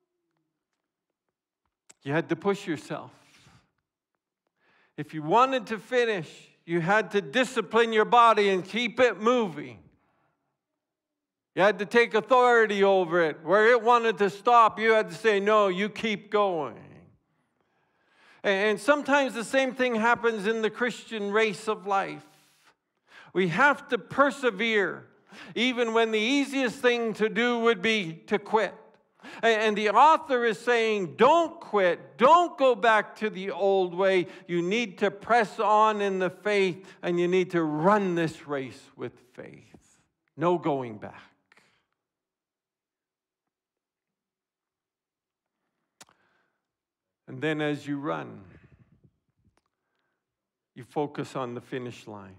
Speaker 4: you had to push yourself. If you wanted to finish, you had to discipline your body and keep it moving. You had to take authority over it. Where it wanted to stop, you had to say, no, you keep going. And sometimes the same thing happens in the Christian race of life. We have to persevere, even when the easiest thing to do would be to quit. And the author is saying, don't quit. Don't go back to the old way. You need to press on in the faith, and you need to run this race with faith. No going back. And then as you run, you focus on the finish line.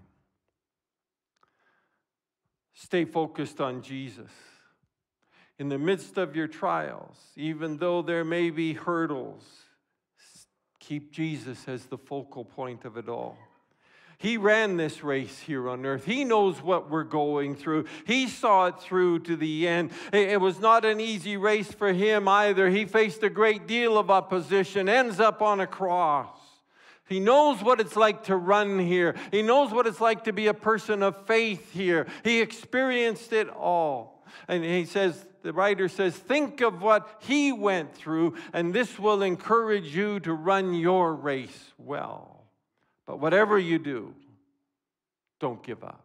Speaker 4: Stay focused on Jesus. In the midst of your trials, even though there may be hurdles, keep Jesus as the focal point of it all. He ran this race here on earth. He knows what we're going through. He saw it through to the end. It was not an easy race for him either. He faced a great deal of opposition, ends up on a cross. He knows what it's like to run here. He knows what it's like to be a person of faith here. He experienced it all. And he says, the writer says, think of what he went through, and this will encourage you to run your race well. But whatever you do, don't give up.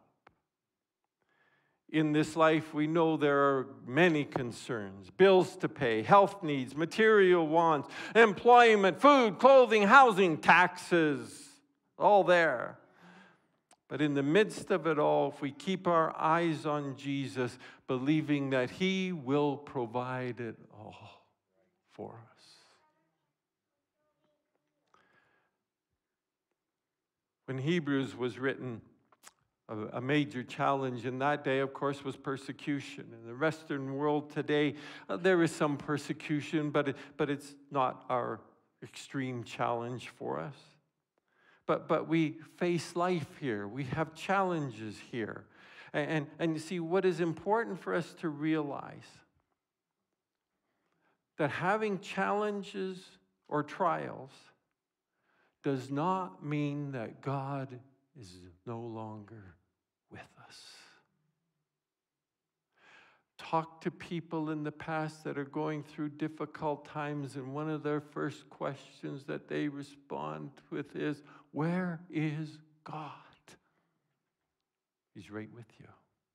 Speaker 4: In this life, we know there are many concerns: bills to pay, health needs, material wants, employment, food, clothing, housing, taxes, all there. But in the midst of it all, if we keep our eyes on Jesus, believing that he will provide it all for us. When Hebrews was written, a major challenge in that day, of course, was persecution. In the Western world today, there is some persecution, but it's not our extreme challenge for us. But we face life here. We have challenges here. And you see, what is important for us to realize, that having challenges or trials does not mean that God is no longer with us. Talk to people in the past that are going through difficult times, and one of their first questions that they respond with is, where is God? He's right with you.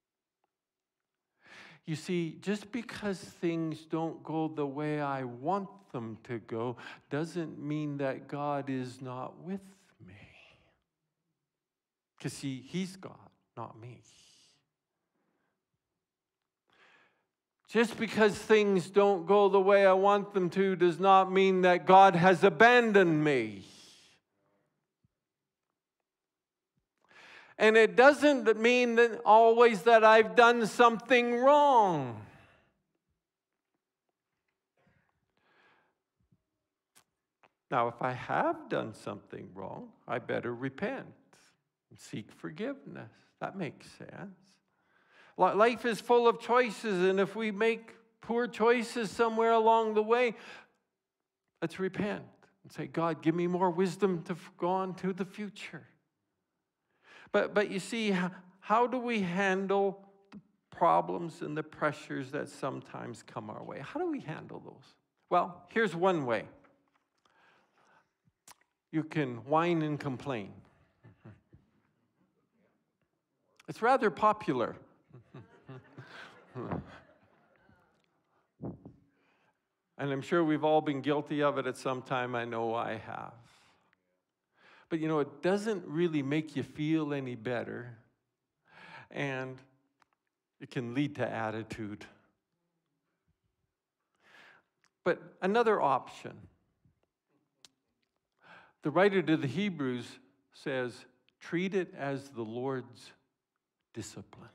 Speaker 4: You see, just because things don't go the way I want them to go doesn't mean that God is not with me. Because see, he's God, not me. Just because things don't go the way I want them to does not mean that God has abandoned me. And it doesn't mean that always that I've done something wrong. Now, if I have done something wrong, I better repent and seek forgiveness. That makes sense. Life is full of choices, and if we make poor choices somewhere along the way, let's repent and say, God, give me more wisdom to go on to the future. But you see, how do we handle the problems and the pressures that sometimes come our way? How do we handle those? Well, here's one way. You can whine and complain. It's rather popular. And I'm sure we've all been guilty of it at some time. I know I have. But you know, it doesn't really make you feel any better. And it can lead to attitude. But another option. The writer to the Hebrews says, treat it as the Lord's discipline.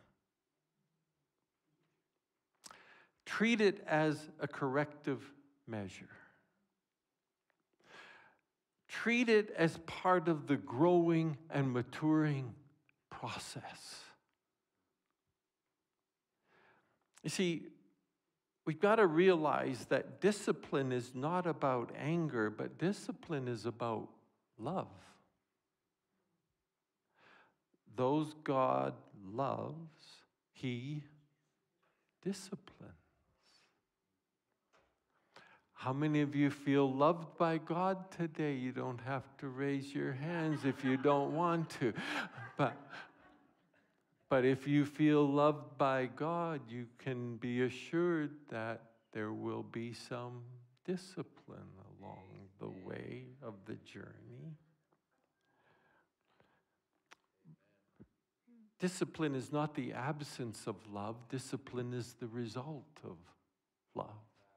Speaker 4: Treat it as a corrective measure. Treat it as part of the growing and maturing process. You see, we've got to realize that discipline is not about anger, but discipline is about love. Those God loves, He disciplines. How many of you feel loved by God today? You don't have to raise your hands if you don't want to. But if you feel loved by God, you can be assured that there will be some discipline along the way of the journey. Discipline is not the absence of love. Discipline is the result of love.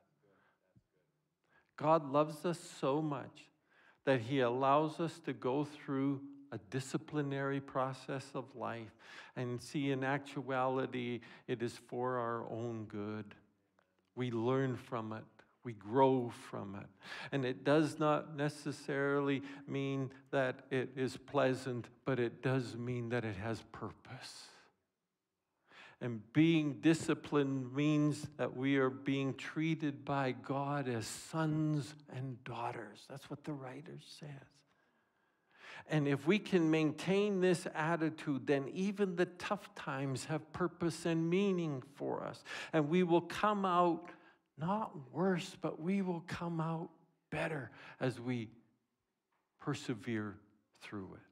Speaker 4: God loves us so much that He allows us to go through a disciplinary process of life. And see, in actuality, it is for our own good. We learn from it. We grow from it. And it does not necessarily mean that it is pleasant, but it does mean that it has purpose. And being disciplined means that we are being treated by God as sons and daughters. That's what the writer says. And if we can maintain this attitude, then even the tough times have purpose and meaning for us. And we will come out not worse, but we will come out better as we persevere through it.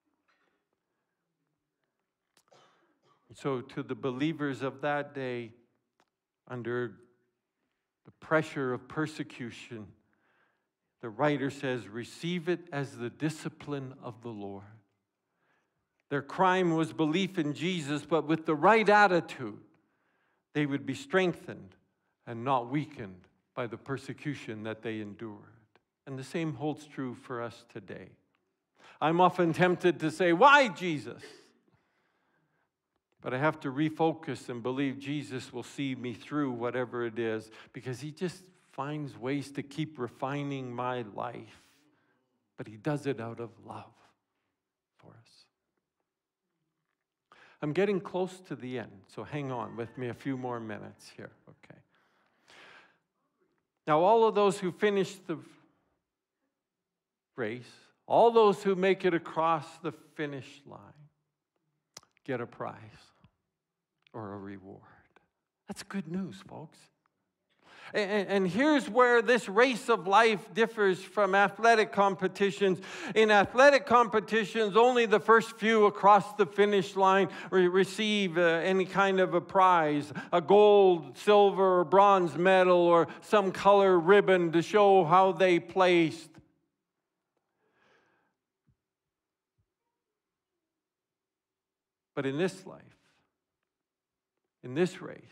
Speaker 4: So to the believers of that day, under the pressure of persecution, the writer says, receive it as the discipline of the Lord. Their crime was belief in Jesus, but with the right attitude, they would be strengthened and not weakened by the persecution that they endured. And the same holds true for us today. I'm often tempted to say, why Jesus? But I have to refocus and believe Jesus will see me through whatever it is, because He just finds ways to keep refining my life. But He does it out of love for us. I'm getting close to the end, so hang on with me a few more minutes here, okay? Now, all of those who finish the race, all those who make it across the finish line, get a prize or a reward. That's good news, folks. And here's where this race of life differs from athletic competitions. In athletic competitions, only the first few across the finish line receive any kind of a prize, a gold, silver, or bronze medal, or some color ribbon to show how they placed. But in this life, in this race,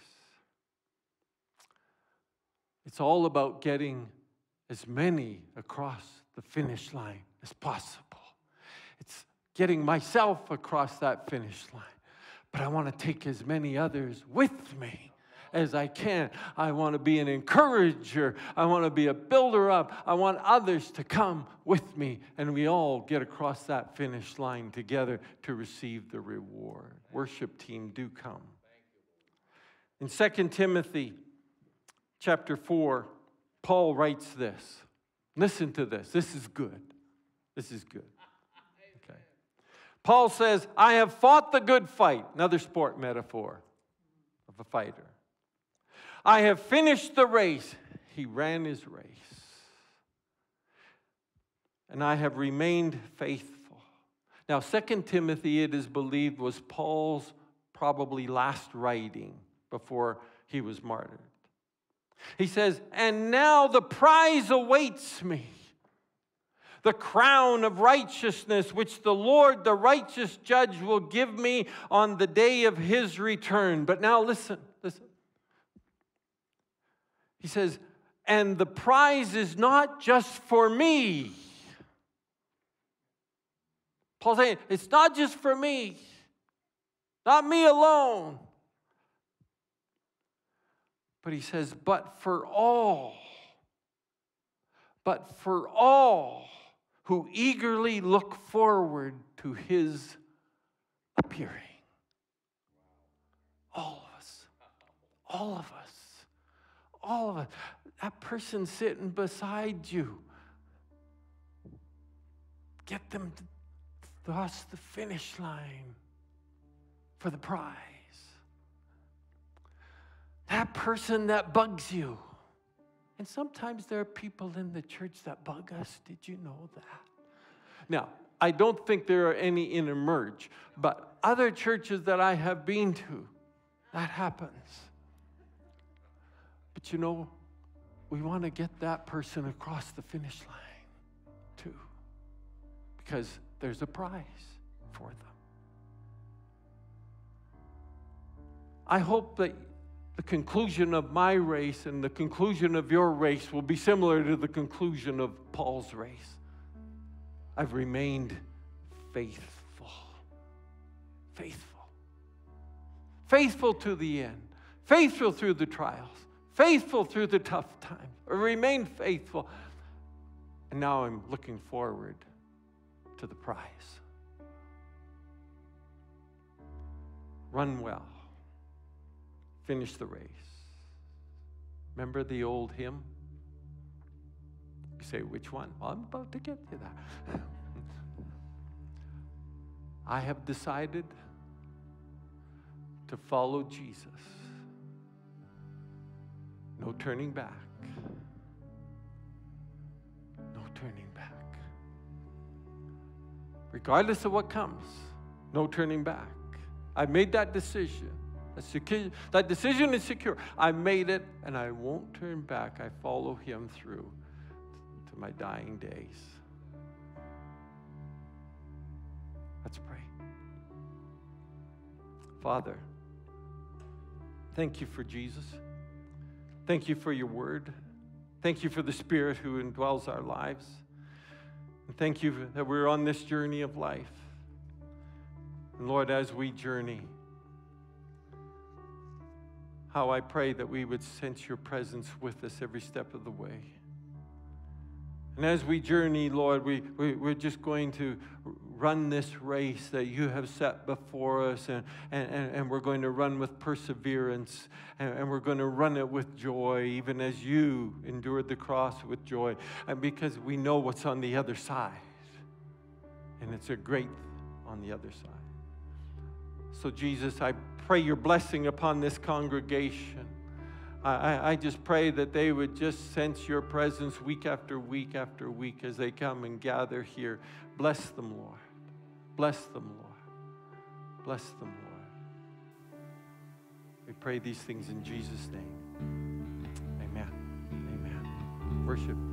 Speaker 4: it's all about getting as many across the finish line as possible. It's getting myself across that finish line. But I want to take as many others with me as I can. I want to be an encourager. I want to be a builder up. I want others to come with me. And we all get across that finish line together to receive the reward. Worship team, do come. In 2 Timothy chapter 4, Paul writes this. Listen to this. This is good. This is good. Okay. Paul says, I have fought the good fight. Another sport metaphor of a fighter. I have finished the race. He ran his race. And I have remained faithful. Now, 2 Timothy, it is believed, was Paul's probably last writing before he was martyred. He says, and now the prize awaits me, the crown of righteousness, which the Lord, the righteous judge, will give me on the day of his return. But now listen. He says, and the prize is not just for me. Paul's saying, it's not just for me, not me alone. But he says, but for all who eagerly look forward to his appearing. All of us. All of us. All of us. That person sitting beside you. Get them to cross the finish line for the prize. That person that bugs you. And sometimes there are people in the church that bug us. Did you know that? Now, I don't think there are any in Emerge, but other churches that I have been to, that happens. But you know, we want to get that person across the finish line too, because there's a prize for them. I hope that the conclusion of my race and the conclusion of your race will be similar to the conclusion of Paul's race. I've remained faithful. Faithful. Faithful to the end. Faithful through the trials. Faithful through the tough times. I remained faithful. And now I'm looking forward to the prize. Run well. Finish the race. Remember the old hymn? You say, which one? Well, I'm about to get to that. I have decided to follow Jesus. No turning back. No turning back. Regardless of what comes, no turning back. I made that decision. That decision is secure. I made it, and I won't turn back. I follow him through to my dying days. Let's pray. Father, thank you for Jesus. Thank you for your word. Thank you for the Spirit who indwells our lives. And thank you that we're on this journey of life. And Lord, as we journey, how I pray that we would sense your presence with us every step of the way. And as we journey, Lord, we're just going to run this race that you have set before us, and we're going to run with perseverance, and we're going to run it with joy, even as you endured the cross with joy, and because we know what's on the other side, and it's a great on the other side. So Jesus, I pray your blessing upon this congregation. I just pray that they would just sense your presence week after week after week as they come and gather here. Bless them, Lord. Bless them, Lord. Bless them, Lord. We pray these things in Jesus' name. Amen. Amen. Worship.